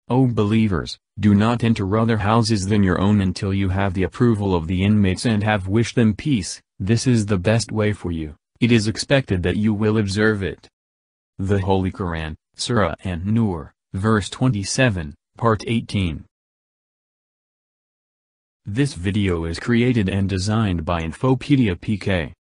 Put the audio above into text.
O believers, do not enter other houses than your own until you have the approval of the inmates and have wished them peace. This is the best way for you. It is expected that you will observe it. The Holy Quran, Surah An-Nur, verse 27, part 18. This video is created and designed by Infopedia PK.